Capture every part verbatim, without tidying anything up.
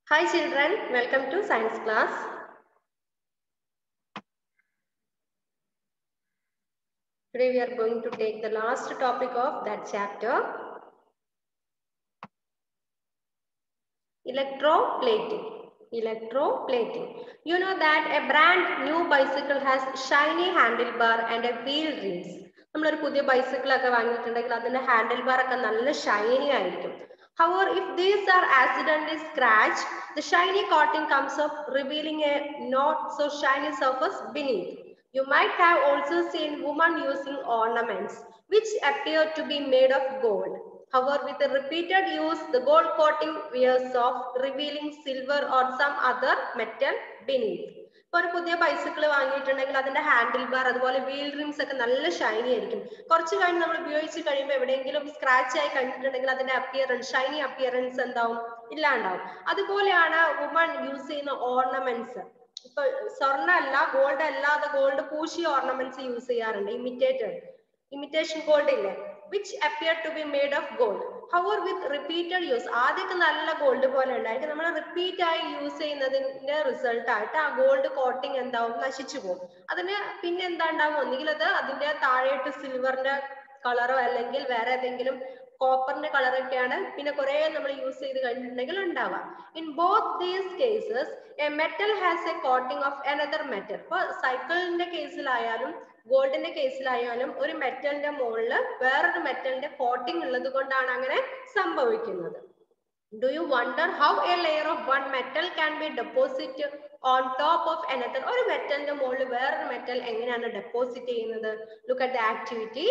Hi children, welcome to science class. Today we are going to take the last topic of that chapter, electroplating. Electroplating. You know that a brand new bicycle has shiny handlebar and a wheel rims. നമ്മളൊരു പുതിയ bicycle ഒക്കെ വാങ്ങിയിട്ടുണ്ടെങ്കിൽ അതിന്റെ handle bar ഒക്കെ നല്ല ഷൈനി ആയിരിക്കും. However, if these are accidentally scratched, the shiny coating comes up, revealing a not so shiny surface beneath. You might have also seen women using ornaments which appear to be made of gold. However, with a repeated use, the gold coating wears off, revealing silver or some other metal beneath. ഇപ്പോൾ ഒരു പുതിയ bicycle വാങ്ങിയിട്ടുണ്ടെങ്കിൽ അതിന്റെ handle bar അതുപോലെ wheel rims ഒക്കെ നല്ല ഷൈനി ആയിരിക്കും. കുറച്ച് കഴിഞ്ഞ് നമ്മൾ ഉപയോഗിച്ച് കഴിയുമ്പോൾ എവിടെയെങ്കിലും സ്ക്രാച്ച് ആയി കഴിഞ്ഞിട്ടുണ്ടെങ്കിൽ അതിന്റെ അപ്പിയറൻസ് ഷൈനി അപ്പിയറൻസ് എന്താവും, ഇല്ലാണ്ടാവും. അതുപോലെയാണ് വുമൺ യൂസ് ചെയ്യുന്ന ഓർണമെന്റ്സ്. ഇപ്പൊ സ്വർണ്ണ അല്ല, ഗോൾഡ് അല്ലാതെ ഗോൾഡ് പൂശിയ ഓർണമെന്റ്സ് യൂസ് ചെയ്യാറുണ്ട്. ഇമിറ്റേറ്റഡ് imitation gold ഇല്ലേ, which appear to be made of gold. However, with repeated use, ആദ്യമൊക്കെ നല്ല ഗോൾഡ് പോലെ ഉണ്ടായിരിക്കും, നമ്മൾ റിപ്പീറ്റ് ആയി യൂസ് ചെയ്യുന്നതിന്റെ റിസൾട്ട് ആയിട്ട് ആ ഗോൾഡ് കോട്ടിങ് എന്താവും, നശിച്ചു പോകും. അതിന് പിന്നെ എന്താ ഉണ്ടാവും, ഒന്നുകിൽ അത് അതിന്റെ താഴെയിട്ട് സിൽവറിന്റെ കളറോ അല്ലെങ്കിൽ വേറെ ഏതെങ്കിലും കോപ്പറിന്റെ കളറൊക്കെയാണ് പിന്നെ കുറെ നമ്മൾ യൂസ് ചെയ്ത് കഴിഞ്ഞിട്ടുണ്ടെങ്കിൽ ഉണ്ടാവുക. In both these cases a metal has a coating of another metal. ഇപ്പൊ സൈക്കിളിന്റെ കേസിലായാലും ഗോൾഡിന്റെ കേസിലായാലും ഒരു മെറ്റലിന്റെ മുകളിൽ വേറൊരു മെറ്റലിന്റെ കോട്ടിംഗ് ഉള്ളത് കൊണ്ടാണ് അങ്ങനെ സംഭവിക്കുന്നത്. Do you wonder how a layer of one metal can be deposited on top of another? ഒരു മെറ്റലിന്റെ മുകളിൽ വേറൊരു മെറ്റൽ എങ്ങനെയാണ് ഡെപ്പോസിറ്റ് ചെയ്യുന്നത്? Look at the activity.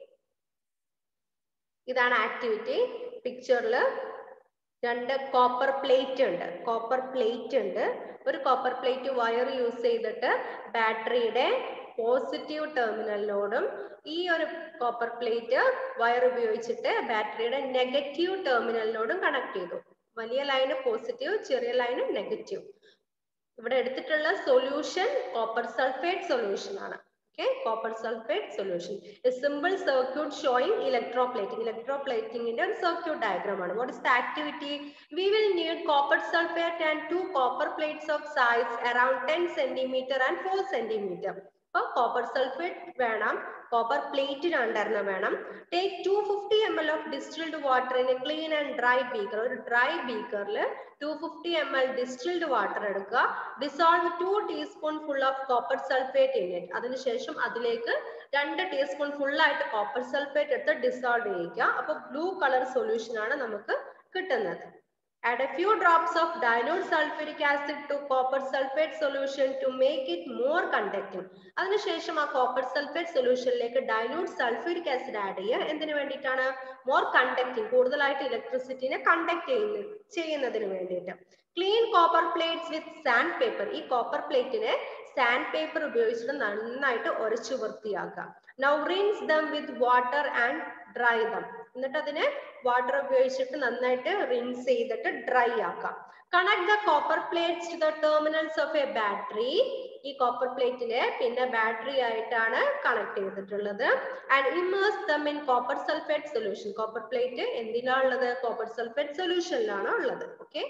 ഇതാണ് ആക്ടിവിറ്റി. പിക്ചറിൽ രണ്ട് കോപ്പർ പ്ലേറ്റ് ഉണ്ട്. കോപ്പർ പ്ലേറ്റ് ഉണ്ട്. ഒരു കോപ്പർ പ്ലേറ്റ് വയർ യൂസ് ചെയ്തിട്ട് ബാറ്ററിയുടെ പോസിറ്റീവ് ടെർമിനലിനോടും ഈ ഒരു കോപ്പർ പ്ലേറ്റ് വയർ ഉപയോഗിച്ചിട്ട് ബാറ്ററിയുടെ നെഗറ്റീവ് ടെർമിനലിനോടും കണക്ട് ചെയ്തു. വലിയ ലൈന് പോസിറ്റീവ്, ചെറിയ ലൈന് നെഗറ്റീവ്. ഇവിടെ എടുത്തിട്ടുള്ള സൊല്യൂഷൻ കോപ്പർ സൾഫേറ്റ് സൊല്യൂഷൻ ആണ്. Okay, copper sulfate solution. A simple circuit showing electroplating. Electroplating in a circuit diagram. What is the activity? We will need copper sulfate and two copper plates of size around ten centimeter and four centimeter. അപ്പോൾ copper sulphate വേണം, copper പ്ലേറ്റിന് ഉണ്ടായിരുന്ന വേണം. Take two fifty M L of distilled water in a clean and dry beaker. ഒരു dry ബീക്കറിൽ two fifty M L distilled water എടുക്കുക. Dissolve two teaspoon full of copper sulphate in it. അതിനുശേഷം അതിലേക്ക് രണ്ട് teaspoon full ആയിട്ട് copper sulphate എടുത്ത് dissolve ചെയ്യിക്കുക. അപ്പോൾ ബ്ലൂ കളർ സൊല്യൂഷൻ ആണ് നമുക്ക് കിട്ടുന്നത്. Add a few drops of dilute sulfuric acid to copper sulfate solution to make it more conducting. അതിനുശേഷം ആ കോപ്പർ സൾഫേറ്റ് സൊല്യൂഷനിലേക്ക് ഡൈലൂട്ട് സൾഫ്യൂരിക് ആസിഡ് ആഡ് ചെയ്യുക. എന്തിനു വേണ്ടിയിട്ടാണ്? മോർ കണ്ടക്ടിങ്, കൂടുതലായിട്ട് ഇലക്ട്രിസിറ്റിനെ കണ്ടക്ട് ചെയ്യുന്ന ചെയ്യുന്നതിന് വേണ്ടിയിട്ട്. Clean copper plates with sand paper. ഈ കോപ്പർ പ്ലേറ്റിനെ സാൻഡ് പേപ്പർ ഉപയോഗിച്ചിട്ട് നന്നായിട്ട് ഉരച്ചു വൃത്തിയാക്കുക. Now rinse them with water and dry them. എന്നിട്ട് അതിനെ വാട്ടർ ഉപയോഗിച്ചിട്ട് നന്നായിട്ട് റിൻസ് ചെയ്തിട്ട് ഡ്രൈ ആക്കാം. Connect the copper plates to the terminals of a battery. ഈ കോപ്പർ പ്ലേറ്റിനെ പിന്നെ ബാറ്ററി ആയിട്ടാണ് കണക്ട് ചെയ്തിട്ടുള്ളത്. And immerse them in copper sulphate solution. Copper plate എന്തിനാണ് ഉള്ളത്? കോപ്പർ സൾഫേറ്റ് സൊല്യൂഷനിലാണ് ഉള്ളത്. Okay.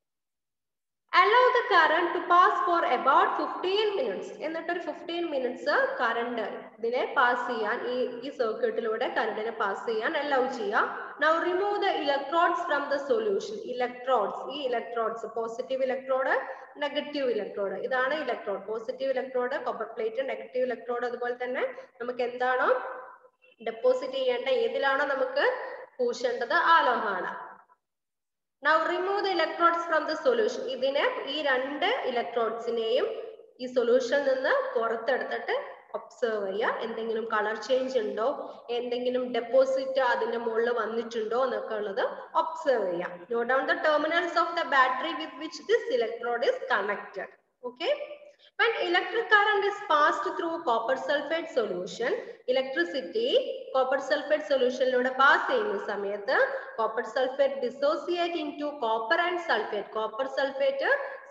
Allow the current to pass for about fifteen minutes. എന്നിട്ട് ഒരു ഫിഫ്റ്റീൻ മിനിറ്റ്സ് കറണ്ട് ഇതിനെ പാസ് ചെയ്യാൻ, ഈ ഈ സർക്യൂട്ടിലൂടെ കറണ്ടിനെ പാസ് ചെയ്യാൻ അലൗ ചെയ്യാം. Now remove the electrodes from the solution. Electrodes, ഈ electrodes, positive electrode, negative electrode. ഇതാണ് electrode. Positive electrode copper plate, negative electrode. അതുപോലെ തന്നെ നമുക്ക് എന്താണോ ഡെപ്പോസിറ്റ് ചെയ്യേണ്ട, ഏതിലാണോ നമുക്ക് പൂശേണ്ടത് ആ ലോഹമാണ്. Now remove the electrodes from the solution. ഇതിനെ ഈ രണ്ട് ഇലക്ട്രോഡ്സിനെയും ഈ സൊല്യൂഷനിൽ നിന്ന് പുറത്തെടുത്തിട്ട് ഒബ്സർവ് ചെയ്യുക. എന്തെങ്കിലും കളർ ചേഞ്ച് ഉണ്ടോ, എന്തെങ്കിലും ഡെപ്പോസിറ്റ് അതിന്റെ മുകളിൽ വന്നിട്ടുണ്ടോ എന്നൊക്കെ ഉള്ളത് ഒബ്സർവ് ചെയ്യാം. Note down the terminals of the battery with which this electrode is connected. Okay. When electric current is passed through copper sulfate solution, electricity copper sulfate solution lode pass ചെയ്യുന്ന സമയത്ത് copper sulfate dissociate into copper and sulfate. Copper sulfate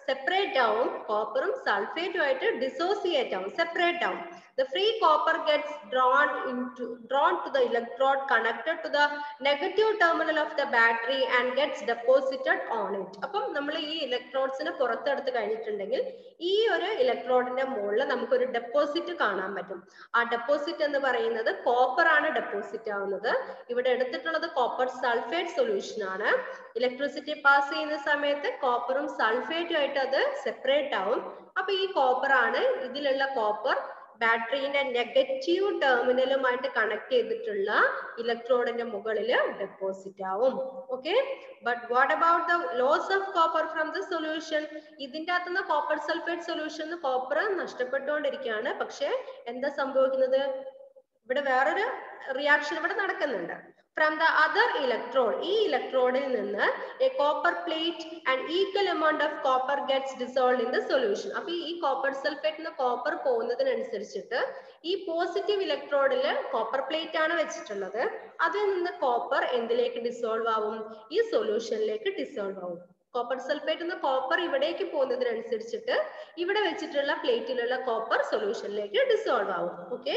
separate ആവും, കോപ്പറും സൾഫേറ്റും ആയിട്ട് dissociate ആവും, separate ആവും. The free copper gets drawn into drawn to the electrode connected to the negative terminal of the battery and gets deposited on it. അപ്പം നമ്മൾ ഈ ഇലക്ട്രോഡ്സിനെ പുറത്തെടുത്ത് കഴിഞ്ഞിട്ടുണ്ടെങ്കിൽ ഈ ഒരു ഇലക്ട്രോഡിന്റെ മുകളിൽ നമുക്കൊരു ഡെപ്പോസിറ്റ് കാണാൻ പറ്റും. ആ ഡെപ്പോസിറ്റ് എന്ന് പറയുന്നത് കോപ്പർ ആണ് ഡെപ്പോസിറ്റ് ആവുന്നത്. ഇവിടെ എടുത്തിട്ടുള്ളത് കോപ്പർ സൾഫേറ്റ് സൊല്യൂഷൻ ആണ്. ഇലക്ട്രിസിറ്റി പാസ് ചെയ്യുന്ന സമയത്ത് കോപ്പറും സൾഫേറ്റും ആയിട്ട് അത് സെപ്പറേറ്റ് ആവും. അപ്പൊ ഈ കോപ്പർ ആണ്, ഇതിലുള്ള കോപ്പർ ബാറ്ററിന്റെ നെഗറ്റീവ് ടെർമിനലുമായിട്ട് കണക്ട് ചെയ്തിട്ടുള്ള ഇലക്ട്രോഡിന്റെ മുകളിൽ ഡെപ്പോസിറ്റ് ആവും. Okay, but what about the loss of copper from the solution? ഇതിന്റെ അകത്തുനിന്ന് കോപ്പർ സൾഫേറ്റ് സൊല്യൂഷൻ കോപ്പർ നഷ്ടപ്പെട്ടുകൊണ്ടിരിക്കുകയാണ്. പക്ഷെ എന്താ സംഭവിക്കുന്നത്? ഇവിടെ വേറൊരു റിയാക്ഷൻ ഇവിടെ നടക്കുന്നുണ്ട്. From the other electrode, ഈ ഇലക്ട്രോഡിൽ നിന്ന് a copper plate and equal amount of copper gets dissolved in the solution. അപ്പൊ ഈ കോപ്പർ സൾഫേറ്റിന് കോപ്പർ പോകുന്നതിനനുസരിച്ചിട്ട് ഈ പോസിറ്റീവ് ഇലക്ട്രോഡിൽ കോപ്പർ പ്ലേറ്റ് ആണ് വെച്ചിട്ടുള്ളത്. അതിൽ നിന്ന് കോപ്പർ എന്തിലേക്ക് ഡിസോൾവ് ആവും? ഈ സൊല്യൂഷനിലേക്ക് ഡിസോൾവ് ആവും. കോപ്പർ സൾഫേറ്റ് നിന്ന് കോപ്പർ ഇവിടേക്ക് പോകുന്നതിനനുസരിച്ചിട്ട് ഇവിടെ വെച്ചിട്ടുള്ള പ്ലേറ്റിലുള്ള കോപ്പർ സൊല്യൂഷനിലേക്ക് ഡിസോൾവ് ആവും. Okay,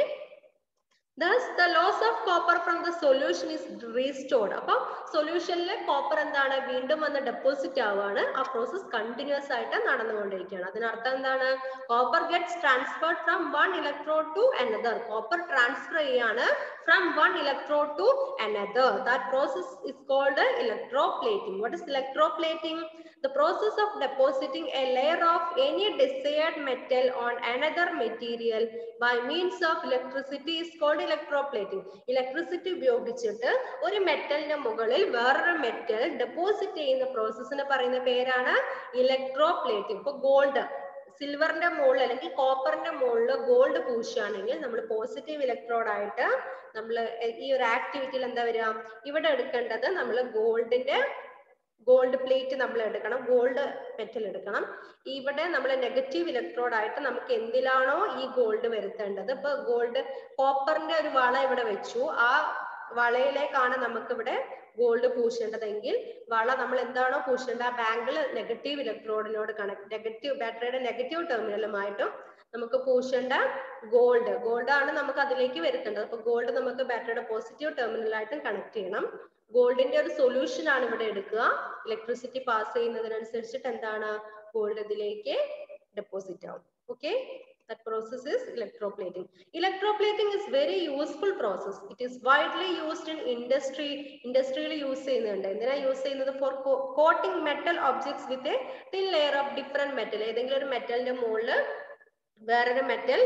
thus the loss of copper from the solution is restored. അപ്പോൾ സൊല്യൂഷനിലെ കോപ്പർ എന്താണ്? വീണ്ടും വന്ന് ഡെപ്പോസിറ്റ് ആവുകയാണ്. ആ പ്രോസസ് കണ്ടിന്യൂസ് ആയിട്ട് നടന്നുകൊണ്ടിരിക്കുകയാണ്. അതിനർത്ഥം എന്താണ്? Copper gets transferred from one electrode to another. Copper transfer ചെയ്യാണ് from one electrode to another. That process is called electroplating. What is electroplating? The process of depositing a layer of any desired metal on another material by means of electricity is called electroplating. Electricity ഉപയോഗിച്ചിട്ട് ഒരു മെറ്റലിന്റെ മുകളിൽ വേറൊരു metal deposit ചെയ്യുന്ന പ്രോസസ്സിനെ പറയുന്ന പേരാണ് electroplating. ഇപ്പൊ gold, സിൽവറിന്റെ മുകളിൽ അല്ലെങ്കിൽ കോപ്പറിന്റെ മുകളിൽ ഗോൾഡ് പൂശുകയാണെങ്കിൽ നമ്മൾ പോസിറ്റീവ് ഇലക്ട്രോഡ് ആയിട്ട് നമ്മൾ ഈ ഒരു ആക്ടിവിറ്റിയിൽ എന്താ വരിക? ഇവിടെ എടുക്കേണ്ടത് നമ്മൾ ഗോൾഡിന്റെ ഗോൾഡ് പ്ലേറ്റ് നമ്മൾ എടുക്കണം, ഗോൾഡ് മെറ്റൽ എടുക്കണം. ഇവിടെ നമ്മൾ നെഗറ്റീവ് ഇലക്ട്രോഡ് ആയിട്ട് നമുക്ക് എന്തിലാണോ ഈ ഗോൾഡ് വരുത്തേണ്ടത്, ഇപ്പൊ ഗോൾഡ് കോപ്പറിന്റെ ഒരു വള ഇവിടെ വെച്ചു, ആ വളയിലേക്കാണ് നമുക്ക് ഇവിടെ ഗോൾഡ് പൂശേണ്ടതെങ്കിൽ വള നമ്മൾ എന്താണോ പൂശേണ്ടത് ആ ബാങ്കിൾ നെഗറ്റീവ് ഇലക്ട്രോഡിനോട് കണക്ട്, നെഗറ്റീവ് ബാറ്ററിയുടെ നെഗറ്റീവ് ടെർമിനലുമായിട്ടും നമുക്ക് പൂശേണ്ട ഗോൾഡ് ഗോൾഡ് ആണ് നമുക്ക് അതിലേക്ക് വരുത്തേണ്ടത്. അപ്പൊ ഗോൾഡ് നമുക്ക് ബാറ്ററിയുടെ പോസിറ്റീവ് ടെർമിനലായിട്ടും കണക്ട് ചെയ്യണം. ഗോൾഡിന്റെ ഒരു സൊല്യൂഷൻ ആണ് ഇവിടെ എടുക്കുക. ഇലക്ട്രിസിറ്റി പാസ് ചെയ്യുന്നതിനനുസരിച്ചിട്ട് എന്താണ്? ഗോൾഡ് ഇതിലേക്ക് ഡെപ്പോസിറ്റ് ആവും. Okay, that process is electroplating. Electroplating is very useful process. It is widely used in industry. Industrial use ചെയ്യുന്നുണ്ട്. എന്തിനാ യൂസ് ചെയ്യുന്നത്? For coating metal objects with a thin layer of different metal. ഏതെങ്കിലും ഒരു മെറ്റലിന്റെ മുകളിൽ വേറൊരു metal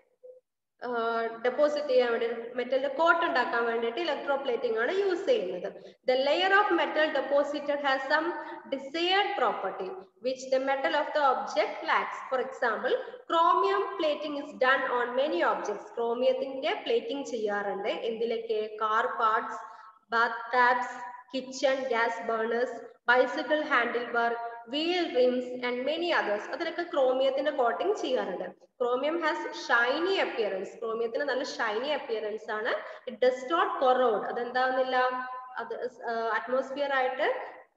deposit ചെയ്യാൻ വേണ്ടി, മെറ്റലിന്റെ coat ഉണ്ടാക്കാൻ വേണ്ടിയിട്ട് ഇലക്ട്രോപ്ലേറ്റിംഗ് ആണ് യൂസ് ചെയ്യുന്നത്. The layer of metal deposited has some desired property which the metal of the object lacks. For example, chromium plating is done on many objects. ക്രോമിയത്തിന്റെ പ്ലേറ്റിംഗ് ചെയ്യാറുണ്ട്. എന്തിലൊക്കെ? Car parts, bath taps, kitchen gas burners, bicycle handle bar, wheel rims and many others. അതിലൊക്കെ ക്രോമിയത്തിന്റെ coating ചെയ്യാറുണ്ട്. Chromium has shiny appearance. ക്രോമിയത്തിന് നല്ല shiny appearance ആണ്. It does not corrode. അതെന്താവുന്നില്ല, അത് അറ്റ്മോസ്ഫിയർ ആയിട്ട്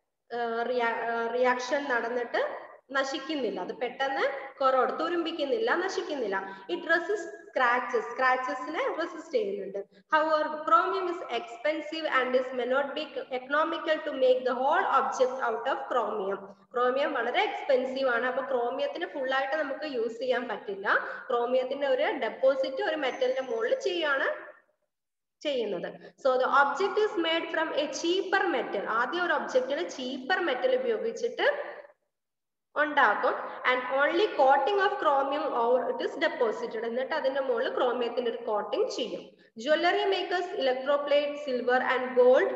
റിയാക്ഷൻ നടന്നിട്ട് നശിക്കുന്നില്ല. അത് പെട്ടെന്ന് കൊറോഡ്, തുരുമ്പിക്കുന്നില്ല, നശിക്കുന്നില്ല. ഇറ്റ് റെസിസ്റ്റ് സ്ക്രാച്ചസ്, സ്ക്രാച്ചസിനെ റെസിസ്റ്റ് ചെയ്യുന്നുണ്ട്. However, chromium is expensive and is may not be economical to make the whole object out of chromium. ക്രോമിയം വളരെ എക്സ്പെൻസീവ് ആണ്. അപ്പൊ ക്രോമിയത്തിന് ഫുൾ ആയിട്ട് നമുക്ക് യൂസ് ചെയ്യാൻ പറ്റില്ല. ക്രോമിയത്തിന്റെ ഒരു ഡെപ്പോസിറ്റ് ഒരു മെറ്റലിന്റെ മുകളിൽ ചെയ്യാണ് ചെയ്യുന്നത്. So the object is made from a cheaper metal. ആദ്യം ഒരു ഒബ്ജക്റ്റിന് ചീപ്പർ മെറ്റൽ ഉപയോഗിച്ചിട്ട് ഉണ്ടാക്കും. And only coating of chromium over it is deposited. എന്നിട്ട് അതിന്റെ മുകളിൽ ക്രോമിയത്തിന്റെ ഒരു കോട്ടിംഗ് ചെയ്യും. Jewellery makers electroplate silver and gold.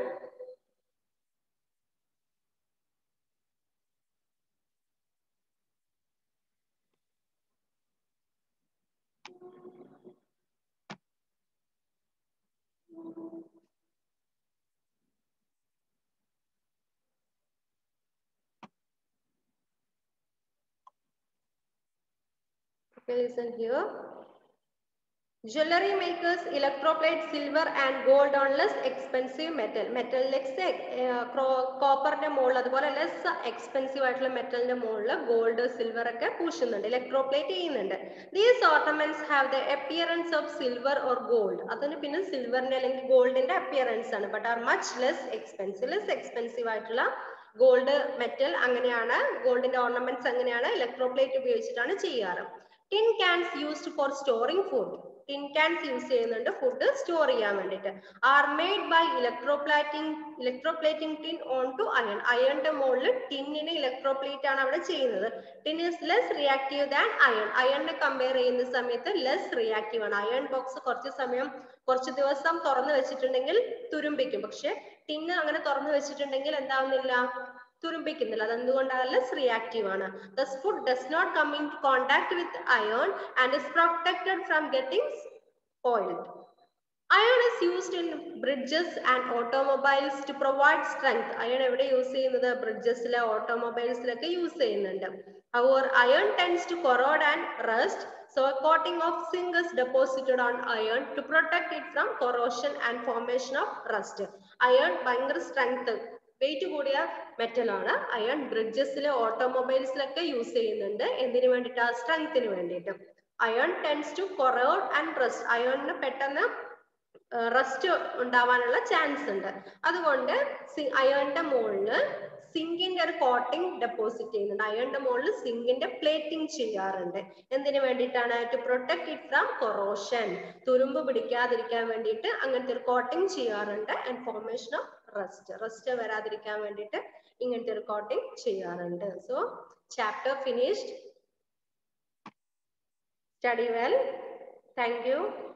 Okay, listen here. Jewelry makers electroplate silver and gold on less expensive metal. Metal less കോപ്പറിന്റെ മുകളിൽ അതുപോലെ less expensive ആയിട്ടുള്ള മെറ്റലിന്റെ മുകളിൽ ഗോൾഡ് സിൽവർ ഒക്കെ പൂശുന്നുണ്ട്, ഇലക്ട്രോപ്ലേറ്റ് ചെയ്യുന്നുണ്ട്. These ornaments have the appearance of silver or gold. അതിന് പിന്നെ സിൽവറിന്റെ അല്ലെങ്കിൽ ഗോൾഡിന്റെ അപ്പിയറൻസ് ആണ്, but are much less expensive. Less expensive ആയിട്ടുള്ള ഗോൾഡ് മെറ്റൽ അങ്ങനെയാണ്, ഗോൾഡിന്റെ ഓർണമെന്റ്സ് അങ്ങനെയാണ് ഇലക്ട്രോപ്ലേറ്റ് ഉപയോഗിച്ചിട്ടാണ് ചെയ്യാറ്. Tin cans used for storing food. Tin cans use ചെയ്യുന്നുണ്ട് ഫുഡ് സ്റ്റോർ ചെയ്യാൻ വേണ്ടിയിട്ട്. Are made by electroplating electroplating tin on to iron. അയണിന്റെ മുകളിൽ ടിന്നിനെ ഇലക്ട്രോപ്ലേറ്റ് ആണ് അവിടെ ചെയ്യുന്നത്. Tin is less reactive than iron. അയണിനെ കമ്പയർ ചെയ്യുന്ന സമയത്ത് ലെസ് റിയാക്റ്റീവ് ആണ്. അയൺ ബോക്സ് കുറച്ച് സമയം കുറച്ച് ദിവസം തുറന്നു വെച്ചിട്ടുണ്ടെങ്കിൽ തുരുമ്പിക്കും, പക്ഷെ ടിന്ന് അങ്ങനെ തുറന്നു വെച്ചിട്ടുണ്ടെങ്കിൽ എന്താവുന്നില്ല, തുരുമ്പിക്കുന്നില്ല. അതെന്തുകൊണ്ടാണ്? ലെസ് റിയാക്റ്റീവ് ആണ്. Thus food does not come into contact with iron and is protected from getting spoiled. Iron is used in bridges and automobiles to provide strength. Iron എവിടെ യൂസ് ചെയ്യുന്നത്? ബ്രിഡ്ജസിലെ ഓട്ടോമൊബൈൽസിലൊക്കെ യൂസ് ചെയ്യുന്നുണ്ട്. However, iron tends to corrode and rust, so a coating of zinc is deposited on iron to protect it from corrosion and formation of rust. Iron ഭയങ്കര strength, weight കൂടിയ metal ആണ്. Iron ബ്രിഡ്ജസിലെ ഓട്ടോമൊബൈൽസിലൊക്കെ use ചെയ്യുന്നുണ്ട്. എന്തിനു വേണ്ടിയിട്ട്? സ്ട്രെങ്ത്തിന് വേണ്ടിയിട്ട്. Iron tends to corrode and rust. അയണിന് പെട്ടെന്ന് റസ്റ്റ് ഉണ്ടാവാനുള്ള ചാൻസ് ഉണ്ട്. അതുകൊണ്ട് അയണിന്റെ മുകളിൽ സിങ്കിന്റെ ഒരു കോട്ടിംഗ് ഡെപ്പോസിറ്റ് ചെയ്യുന്നുണ്ട്. അയണിന്റെ മുകളിൽ സിങ്കിന്റെ പ്ലേറ്റിംഗ് ചെയ്യാറുണ്ട്. എന്തിനു വേണ്ടിയിട്ടാണ്? To protect it from corrosion. തുരുമ്പ് പിടിക്കാതിരിക്കാൻ വേണ്ടിയിട്ട് അങ്ങനത്തെ ഒരു കോട്ടിംഗ് ചെയ്യാറുണ്ട്. And formation of rust, rust വരാതിരിക്കാൻ വേണ്ടിയിട്ട് ഇങ്ങനത്തെ ഒരു കോട്ടിംഗ് ചെയ്യാറുണ്ട്. So chapter finished. Study well. Thank you.